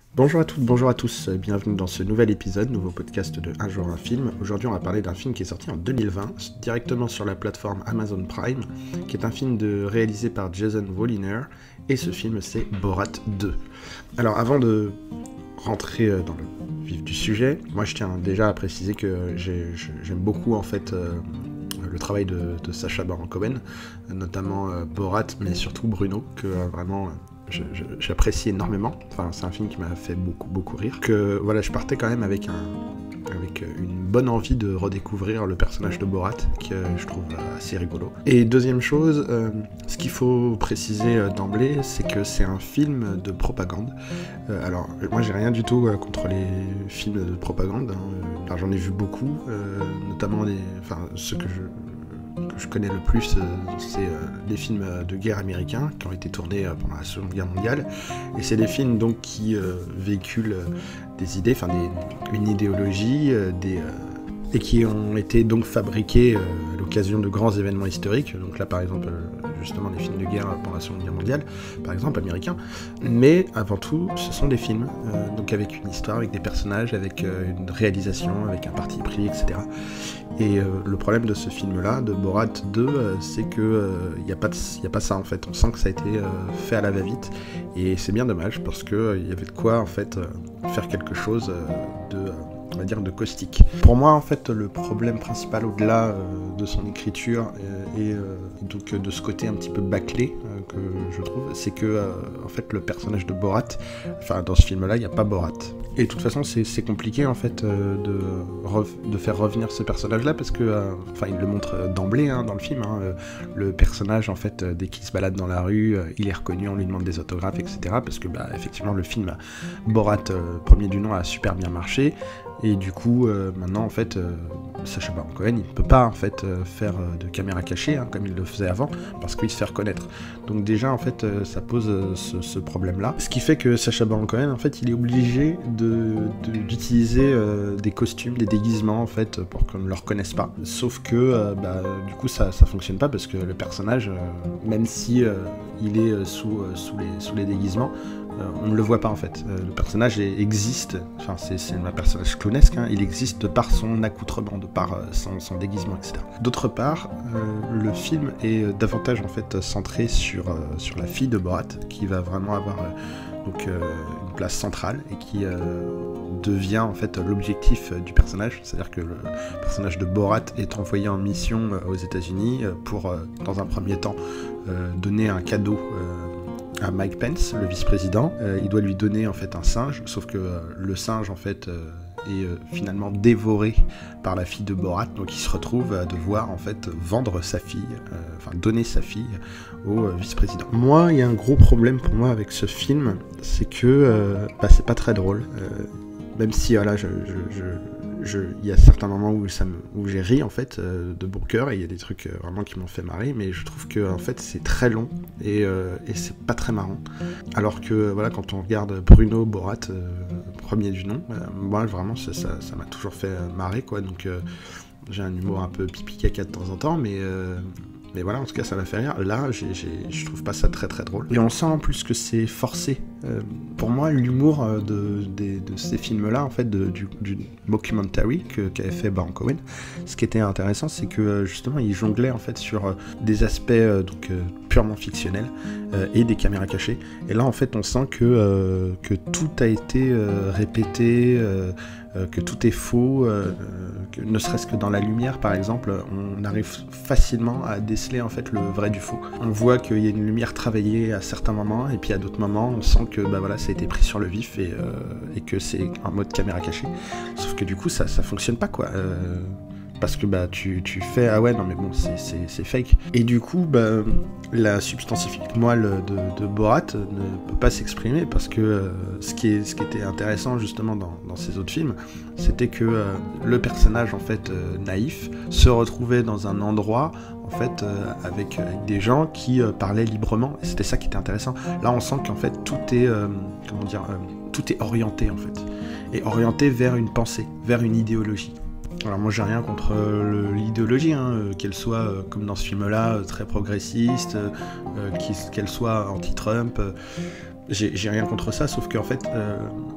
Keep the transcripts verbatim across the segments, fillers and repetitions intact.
Bonjour à toutes, bonjour à tous, bienvenue dans ce nouvel épisode, nouveau podcast de Un jour un film. Aujourd'hui on va parler d'un film qui est sorti en deux mille vingt, directement sur la plateforme Amazon Prime, qui est un film de, réalisé par Jason Woliner, et ce film c'est Borat deux. Alors avant de rentrer dans le vif du sujet, moi je tiens déjà à préciser que j'ai, j'aime beaucoup en fait euh, le travail de, de Sacha Baron Cohen, notamment euh, Borat, mais surtout Bruno, que euh, vraiment... Je, je, j'apprécie énormément, enfin c'est un film qui m'a fait beaucoup beaucoup rire, que voilà je partais quand même avec, un, avec une bonne envie de redécouvrir le personnage de Borat, que je trouve assez rigolo. Et deuxième chose, euh, ce qu'il faut préciser euh, d'emblée, c'est que c'est un film de propagande. Euh, alors moi j'ai rien du tout euh, contre les films de propagande, hein. Alors, j'en ai vu beaucoup, euh, notamment les, enfin ceux que je... que je connais le plus, euh, c'est euh, les films de guerre américains qui ont été tournés euh, pendant la Seconde Guerre mondiale. Et c'est des films donc qui euh, véhiculent euh, des idées, enfin des, une idéologie, euh, des, euh, et qui ont été donc fabriqués euh, à l'occasion de grands événements historiques. Donc là par exemple, euh, justement des films de guerre pendant la Seconde Guerre mondiale, par exemple américains. Mais avant tout, ce sont des films, euh, donc avec une histoire, avec des personnages, avec euh, une réalisation, avec un parti pris, et cetera. Et euh, le problème de ce film-là, de Borat deux, euh, c'est que il euh, n'y a, a pas ça en fait. On sent que ça a été euh, fait à la va-vite, et c'est bien dommage parce que il euh, y avait de quoi en fait euh, faire quelque chose euh, de, euh, on va dire, de caustique. Pour moi, en fait, le problème principal au-delà euh, de son écriture euh, et euh, donc de ce côté un petit peu bâclé euh, que je trouve, c'est que euh, en fait le personnage de Borat, enfin dans ce film-là, il n'y a pas Borat. Et de toute façon, c'est, c'est compliqué en fait euh, de, re- de faire revenir ce personnage-là parce que, euh, enfin, il le montre d'emblée hein, dans le film. Hein, euh, le personnage, en fait, euh, dès qu'il se balade dans la rue, euh, il est reconnu, on lui demande des autographes, et cetera. Parce que, bah, effectivement, le film Borat, euh, premier du nom, a super bien marché. Et du coup, euh, maintenant, en fait, euh, Sacha Baron Cohen, il ne peut pas en fait euh, faire euh, de caméra cachée hein, comme il le faisait avant, parce qu'il se fait reconnaître. Donc déjà, en fait, euh, ça pose euh, ce, ce problème-là. Ce qui fait que Sacha Baron Cohen, en fait, il est obligé de, de, d'utiliser euh, des costumes, des déguisements, en fait, pour qu'on ne le reconnaisse pas. Sauf que, euh, bah, du coup, ça, ça fonctionne pas parce que le personnage, euh, même si euh, il est euh, sous, euh, sous, les, sous les déguisements, Euh, on ne le voit pas en fait. Euh, le personnage est, existe, enfin c'est, c'est un personnage clownesque, hein, il existe de par son accoutrement, de par euh, son, son déguisement, et cetera. D'autre part, euh, le film est davantage en fait centré sur, euh, sur la fille de Borat, qui va vraiment avoir euh, donc, euh, une place centrale et qui euh, devient en fait l'objectif du personnage. C'est-à-dire que le personnage de Borat est envoyé en mission euh, aux États-Unis pour, euh, dans un premier temps, euh, donner un cadeau euh, à Mike Pence, le vice-président. Euh, il doit lui donner en fait un singe, sauf que euh, le singe en fait euh, est euh, finalement dévoré par la fille de Borat, donc il se retrouve à devoir en fait vendre sa fille, euh, enfin donner sa fille au euh, vice-président. Moi, il y a un gros problème pour moi avec ce film, c'est que euh, bah, c'est pas très drôle, euh, même si voilà, je, je, je Je, il y a certains moments où, ça me, où j'ai ri en fait euh, de bon cœur et il y a des trucs euh, vraiment qui m'ont fait marrer, mais je trouve que en fait c'est très long et, euh, et c'est pas très marrant. Alors que voilà, quand on regarde Bruno Borat, euh, premier du nom, euh, moi vraiment ça, ça, ça m'a toujours fait marrer quoi. Donc euh, j'ai un humour un peu pipi caca de temps en temps, mais euh, mais voilà, en tout cas ça m'a fait rire. Là, j'ai, j'ai, je trouve pas ça très très drôle. Et on sent en plus que c'est forcé. Euh, pour moi, l'humour euh, de, de, de ces films-là, en fait, de, du, du mockumentary que, qu'avait fait Baron Cohen, ce qui était intéressant, c'est que euh, justement, il jonglait en fait sur euh, des aspects euh, donc euh, purement fictionnels euh, et des caméras cachées. Et là, en fait, on sent que euh, que tout a été euh, répété. Euh, Euh, que tout est faux, euh, que ne serait-ce que dans la lumière par exemple, on arrive facilement à déceler en fait le vrai du faux. On voit qu'il y a une lumière travaillée à certains moments et puis à d'autres moments on sent que bah voilà, ça a été pris sur le vif et, euh, et que c'est un mode caméra cachée. Sauf que du coup ça, ça fonctionne pas quoi. Euh, parce que bah tu, tu fais ah ouais non mais bon c'est, c'est, c'est fake. Et du coup bah la substance moelle de, de Borat ne peut pas s'exprimer parce que euh, ce, qui est, ce qui était intéressant justement dans, dans ces autres films, c'était que euh, le personnage en fait euh, naïf se retrouvait dans un endroit en fait euh, avec, avec des gens qui euh, parlaient librement et c'était ça qui était intéressant. Là on sent qu'en fait tout est euh, comment dire euh, tout est orienté en fait et orienté vers une pensée, vers une idéologie. Alors moi j'ai rien contre euh, l'idéologie, hein, euh, qu'elle soit euh, comme dans ce film-là euh, très progressiste, euh, qu'elle soit anti-Trump, euh, j'ai, j'ai rien contre ça, sauf qu'en fait euh,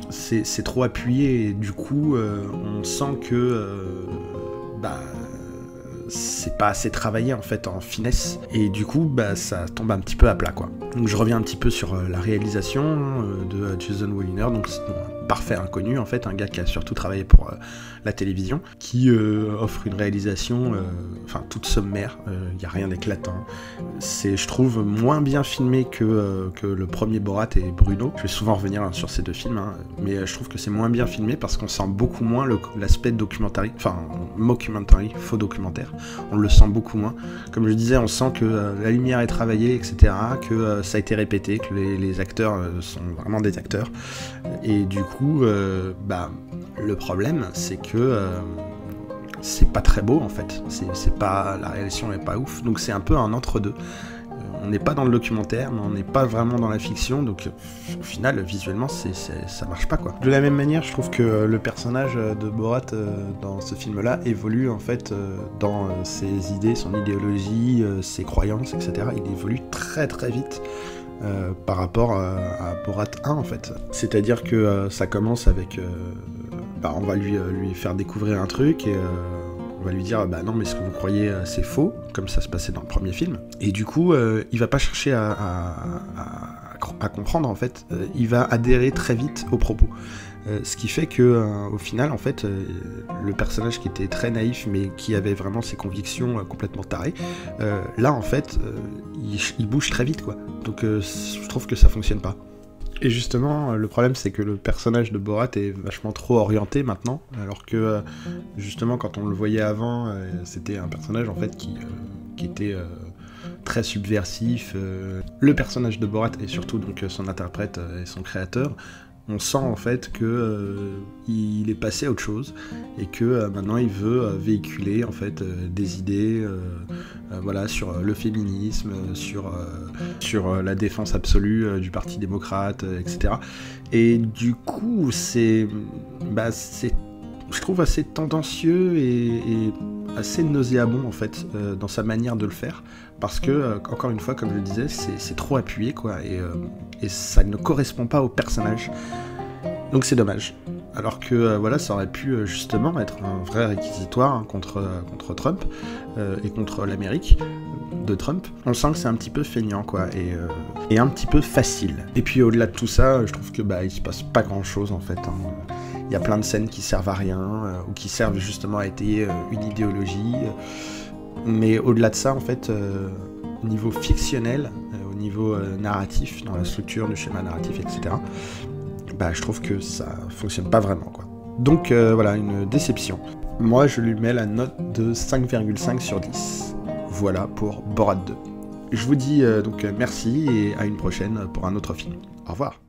c'est trop appuyé et du coup euh, on sent que euh, bah, c'est pas assez travaillé en fait en finesse et du coup bah, ça tombe un petit peu à plat quoi. Donc je reviens un petit peu sur euh, la réalisation euh, de euh, Jason Woliner, donc c'est un parfait inconnu en fait, un gars qui a surtout travaillé pour euh, la télévision, qui euh, offre une réalisation euh, enfin toute sommaire, il euh, n'y a rien d'éclatant. C'est, je trouve, moins bien filmé que, euh, que le premier Borat et Bruno. Je vais souvent revenir hein, sur ces deux films, hein, mais euh, je trouve que c'est moins bien filmé parce qu'on sent beaucoup moins l'aspect documentary, enfin mockumentary, faux documentaire. On le sent beaucoup moins. Comme je disais, on sent que euh, la lumière est travaillée, et cetera, que euh, ça a été répété, que les, les acteurs euh, sont vraiment des acteurs. Et du coup, euh, bah, le problème, c'est que euh, c'est pas très beau en fait. C'est pas, la réalisation est pas ouf. Donc c'est un peu un entre-deux. Euh, on n'est pas dans le documentaire, mais on n'est pas vraiment dans la fiction. Donc au final, visuellement, c'est, c'est, ça marche pas quoi. De la même manière, je trouve que le personnage de Borat euh, dans ce film-là évolue en fait euh, dans euh, ses idées, son idéologie, euh, ses croyances, et cetera. Il évolue très très vite. Euh, par rapport à, à Borat un en fait. C'est-à-dire que euh, ça commence avec... Euh, bah, on va lui, euh, lui faire découvrir un truc et euh, on va lui dire bah non mais ce que vous croyez euh, c'est faux, comme ça se passait dans le premier film. Et du coup euh, il va pas chercher à, à, à, à comprendre en fait, euh, il va adhérer très vite aux propos. Euh, ce qui fait que euh, au final en fait euh, le personnage qui était très naïf mais qui avait vraiment ses convictions euh, complètement tarées, euh, là en fait euh, il, il bouge très vite quoi. Donc euh, je trouve que ça fonctionne pas. Et justement, le problème c'est que le personnage de Borat est vachement trop orienté maintenant, alors que justement quand on le voyait avant, c'était un personnage en fait qui, euh, qui était euh, très subversif. Euh. Le personnage de Borat et surtout donc son interprète et son créateur, on sent en fait que euh, il est passé à autre chose et que euh, maintenant il veut euh, véhiculer en fait euh, des idées euh, euh, voilà, sur le féminisme, sur, euh, sur euh, la défense absolue euh, du Parti démocrate, euh, et cetera. Et du coup, c'est, bah, c'est, je trouve assez tendancieux et, et assez nauséabond en fait euh, dans sa manière de le faire, parce que euh, encore une fois, comme je le disais, c'est trop appuyé quoi, et, euh, et ça ne correspond pas au personnage. Donc c'est dommage. Alors que euh, voilà, ça aurait pu euh, justement être un vrai réquisitoire hein, contre, euh, contre Trump euh, et contre l'Amérique de Trump. On sent que c'est un petit peu feignant quoi, et, euh, et un petit peu facile. Et puis au-delà de tout ça, je trouve que bah il se passe pas grand-chose en fait. Hein. Il y a plein de scènes qui servent à rien euh, ou qui servent justement à étayer euh, une idéologie. Mais au-delà de ça, en fait, euh, au niveau fictionnel, euh, au niveau euh, narratif, dans la structure du schéma narratif, et cetera, bah, je trouve que ça fonctionne pas vraiment, quoi. Donc euh, voilà, une déception. Moi, je lui mets la note de cinq virgule cinq sur dix. Voilà pour Borat deux. Je vous dis euh, donc merci et à une prochaine pour un autre film. Au revoir.